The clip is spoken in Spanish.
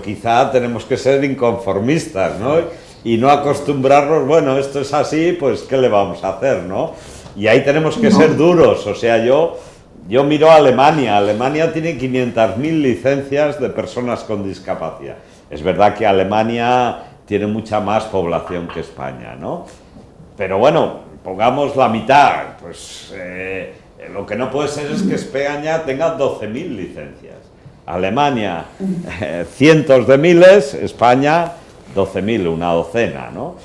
quizá tenemos que ser inconformistas, ¿no? Y no acostumbrarnos, bueno, esto es así, pues ¿qué le vamos a hacer, no? Y ahí tenemos que ser duros, o sea, yo miro a Alemania. Alemania tiene 500.000 licencias de personas con discapacidad. Es verdad que Alemania tiene mucha más población que España, ¿no? Pero bueno, pongamos la mitad, pues lo que no puede ser es que España tenga 12.000 licencias. Alemania, cientos de miles, España, 12.000, una docena, ¿no?